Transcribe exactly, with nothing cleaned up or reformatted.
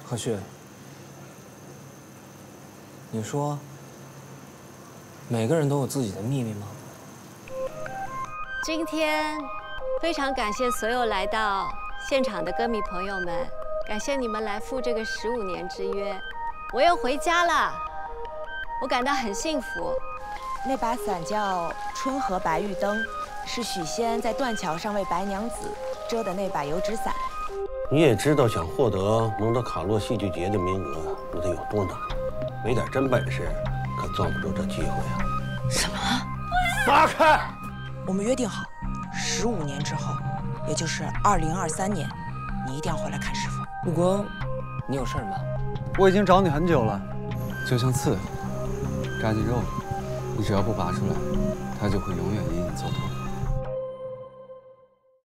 何旭，你说每个人都有自己的秘密吗？ 今天非常感谢所有来到现场的歌迷朋友们，感谢你们来赴这个十五年之约。我又回家了，我感到很幸福。 那把伞叫春和白玉灯，是许仙在断桥上为白娘子遮的那把油纸伞。 你也知道，想获得蒙特卡洛戏剧节的名额，那得有多难。没点真本事，可攥不住这机会啊！ 什么？ 撒开！ 我们约定好，十五年之后，也就是二零二三年，你一定要回来看师傅。 陆光，你有事儿吗？ 我已经找你很久了，就像刺扎进肉里，你只要不拔出来，它就会永远隐隐作痛。